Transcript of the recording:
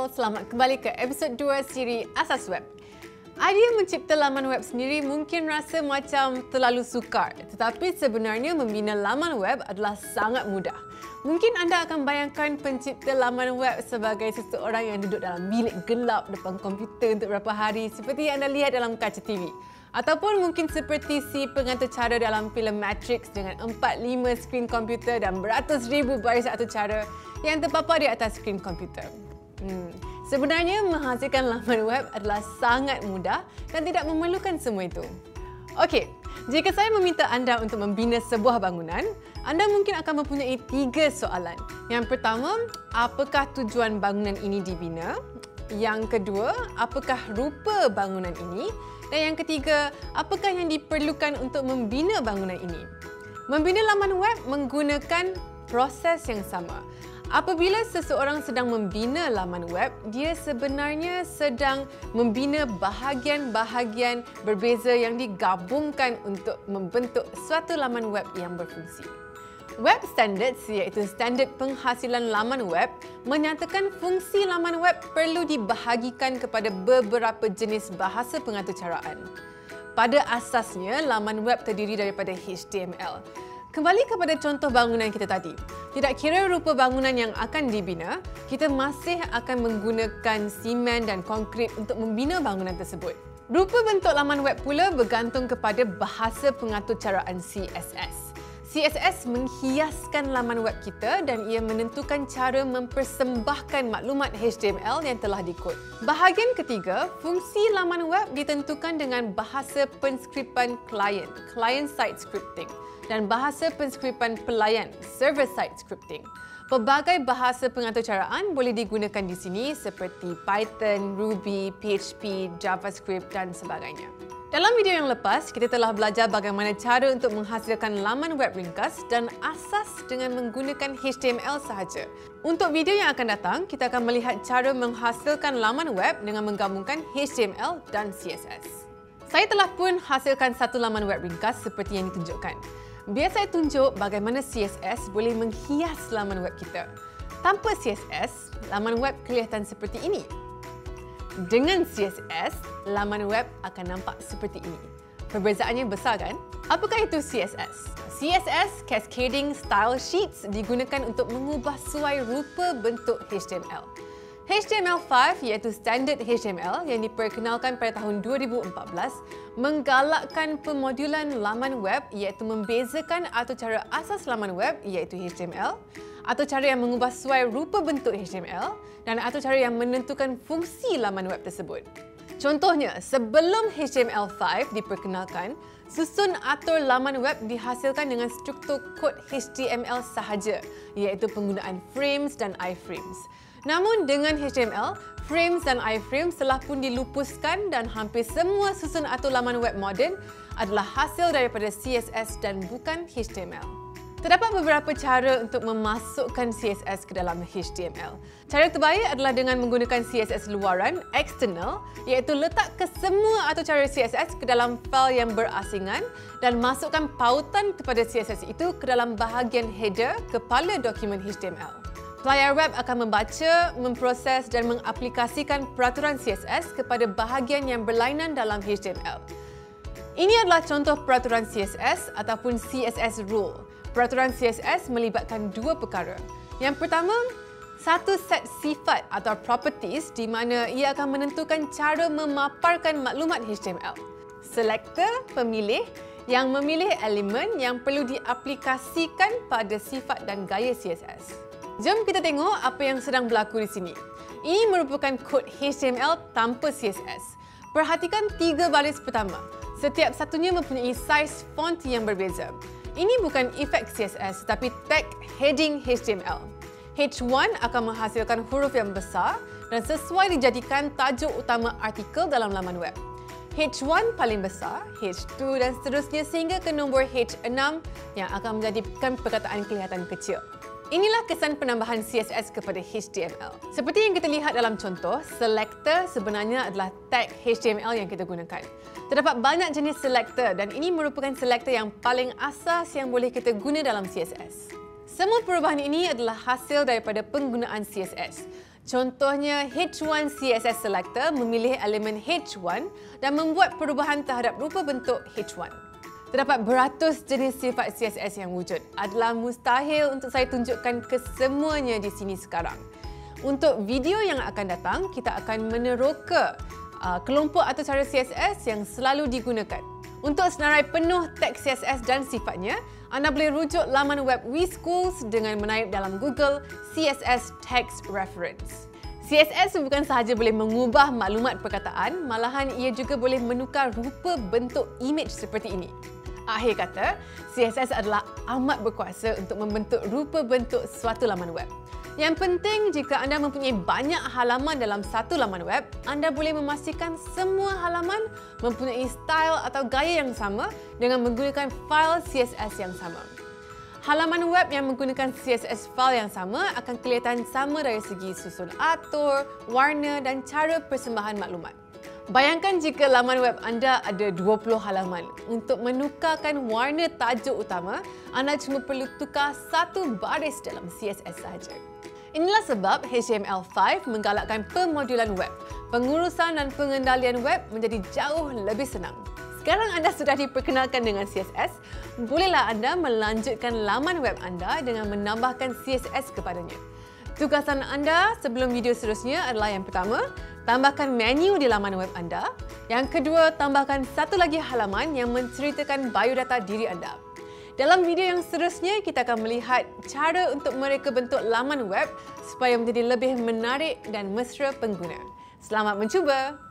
selamat kembali ke episod 2 siri Asas Web. Idea mencipta laman web sendiri mungkin rasa macam terlalu sukar, tetapi sebenarnya membina laman web adalah sangat mudah. Mungkin anda akan bayangkan pencipta laman web sebagai seseorang yang duduk dalam bilik gelap depan komputer untuk beberapa hari seperti yang anda lihat dalam kaca TV. Ataupun mungkin seperti si pengatur cara dalam filem Matrix dengan 4-5 skrin komputer dan beratus ribu baris atur cara yang terpapar di atas skrin komputer. Sebenarnya menghasilkan laman web adalah sangat mudah dan tidak memerlukan semua itu. Okey, jika saya meminta anda untuk membina sebuah bangunan, anda mungkin akan mempunyai 3 soalan. Yang pertama, apakah tujuan bangunan ini dibina? Yang kedua, apakah rupa bangunan ini? Dan yang ketiga, apakah yang diperlukan untuk membina bangunan ini? Membina laman web menggunakan proses yang sama. Apabila seseorang sedang membina laman web, dia sebenarnya sedang membina bahagian-bahagian berbeza yang digabungkan untuk membentuk suatu laman web yang berfungsi. Web Standards, iaitu standard penghasilan laman web, menyatakan fungsi laman web perlu dibahagikan kepada beberapa jenis bahasa pengaturcaraan. Pada asasnya, laman web terdiri daripada HTML. Kembali kepada contoh bangunan kita tadi. Tidak kira rupa bangunan yang akan dibina, kita masih akan menggunakan simen dan konkrit untuk membina bangunan tersebut. Rupa bentuk laman web pula bergantung kepada bahasa pengaturcaraan CSS. CSS menghiaskan laman web kita dan ia menentukan cara mempersembahkan maklumat HTML yang telah dikod. Bahagian ketiga, fungsi laman web ditentukan dengan bahasa penskripan client side scripting, dan bahasa penskripan pelayan, server-side scripting. Pelbagai bahasa pengaturcaraan boleh digunakan di sini seperti Python, Ruby, PHP, JavaScript dan sebagainya. Dalam video yang lepas, kita telah belajar bagaimana cara untuk menghasilkan laman web ringkas dan asas dengan menggunakan HTML sahaja. Untuk video yang akan datang, kita akan melihat cara menghasilkan laman web dengan menggabungkan HTML dan CSS. Saya telah pun hasilkan satu laman web ringkas seperti yang ditunjukkan. Biar saya tunjuk bagaimana CSS boleh menghias laman web kita. Tanpa CSS, laman web kelihatan seperti ini. Dengan CSS, laman web akan nampak seperti ini. Perbezaannya besar kan? Apakah itu CSS? CSS, Cascading Style Sheets, digunakan untuk mengubah suai rupa bentuk HTML. HTML5 iaitu standard HTML yang diperkenalkan pada tahun 2014 menggalakkan pemodulan laman web iaitu membezakan atur cara asas laman web iaitu HTML, atur cara yang mengubah suai rupa bentuk HTML dan atur cara yang menentukan fungsi laman web tersebut. Contohnya, sebelum HTML5 diperkenalkan, susun atur laman web dihasilkan dengan struktur kod HTML sahaja iaitu penggunaan frames dan iframes. Namun dengan HTML, frames dan iframes telah pun dilupuskan dan hampir semua susun atur laman web moden adalah hasil daripada CSS dan bukan HTML. Terdapat beberapa cara untuk memasukkan CSS ke dalam HTML. Cara terbaik adalah dengan menggunakan CSS luaran, external, iaitu letak ke semua atur cara CSS ke dalam fail yang berasingan dan masukkan pautan kepada CSS itu ke dalam bahagian header kepala dokumen HTML. Pelayar web akan membaca, memproses dan mengaplikasikan peraturan CSS kepada bahagian yang berlainan dalam HTML. Ini adalah contoh peraturan CSS ataupun CSS rule. Peraturan CSS melibatkan 2 perkara. Yang pertama, satu set sifat atau properties di mana ia akan menentukan cara memaparkan maklumat HTML. Selector, pemilih, yang memilih elemen yang perlu diaplikasikan pada sifat dan gaya CSS. Jom kita tengok apa yang sedang berlaku di sini. Ini merupakan kod HTML tanpa CSS. Perhatikan 3 baris pertama. Setiap satunya mempunyai saiz font yang berbeza. Ini bukan efek CSS tetapi tag heading HTML. H1 akan menghasilkan huruf yang besar dan sesuai dijadikan tajuk utama artikel dalam laman web. H1 paling besar, H2 dan seterusnya sehingga ke nombor H6 yang akan menjadikan perkataan kelihatan kecil. Inilah kesan penambahan CSS kepada HTML. Seperti yang kita lihat dalam contoh, selector sebenarnya adalah tag HTML yang kita gunakan. Terdapat banyak jenis selector dan ini merupakan selector yang paling asas yang boleh kita guna dalam CSS. Semua perubahan ini adalah hasil daripada penggunaan CSS. Contohnya, H1 CSS Selector memilih elemen H1 dan membuat perubahan terhadap rupa bentuk H1. Terdapat beratus jenis sifat CSS yang wujud. Adalah mustahil untuk saya tunjukkan kesemuanya di sini sekarang. Untuk video yang akan datang, kita akan meneroka kelompok atau cara CSS yang selalu digunakan. Untuk senarai penuh teks CSS dan sifatnya, anda boleh rujuk laman web WeSchools dengan menaip dalam Google CSS Text Reference. CSS bukan sahaja boleh mengubah maklumat perkataan, malahan ia juga boleh menukar rupa bentuk imej seperti ini. Akhir kata, CSS adalah amat berkuasa untuk membentuk rupa bentuk suatu laman web. Yang penting, jika anda mempunyai banyak halaman dalam satu laman web, anda boleh memastikan semua halaman mempunyai style atau gaya yang sama dengan menggunakan file CSS yang sama. Halaman web yang menggunakan CSS file yang sama akan kelihatan sama dari segi susun atur, warna dan cara persembahan maklumat. Bayangkan jika laman web anda ada 20 halaman. Untuk menukarkan warna tajuk utama, anda cuma perlu tukar satu baris dalam CSS sahaja. Inilah sebab HTML5 menggalakkan pemodulan web. Pengurusan dan pengendalian web menjadi jauh lebih senang. Sekarang anda sudah diperkenalkan dengan CSS, bolehlah anda melanjutkan laman web anda dengan menambahkan CSS kepadanya. Tugasan anda sebelum video seterusnya adalah yang pertama, tambahkan menu di laman web anda. Yang kedua, tambahkan satu lagi halaman yang menceritakan biodata diri anda. Dalam video yang seterusnya, kita akan melihat cara untuk mereka bentuk laman web supaya menjadi lebih menarik dan mesra pengguna. Selamat mencuba!